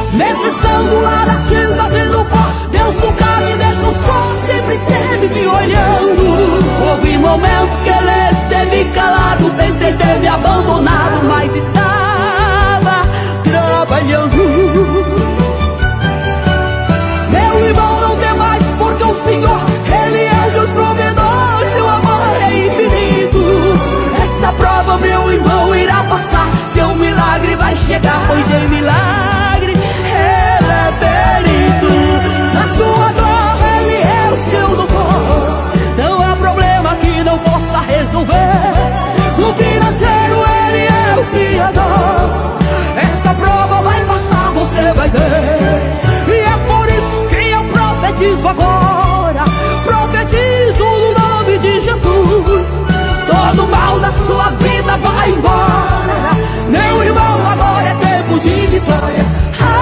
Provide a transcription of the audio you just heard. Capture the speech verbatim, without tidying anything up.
Mesmo estando lá nas cinzas e no pó, Deus nunca me deixou só, sempre esteve me olhando. Houve momento que Ele esteve calado, pensei ter me abandonado, mas estava trabalhando. Meu irmão, não tem mais, porque o Senhor, Ele é o Deus provedor, seu amor é infinito. Esta prova, meu irmão, irá passar, seu milagre vai chegar, pois em milagre Ele é perito. Na sua dor, Ele é o seu doutor, não há problema que não possa resolver. No financeiro, Ele é o Criador. Esta prova vai passar, você vai ver. E é por isso que eu profetizo agora, profetizo no nome de Jesus. Todo mal da sua vida vai embora, meu irmão, agora é tempo de vitória.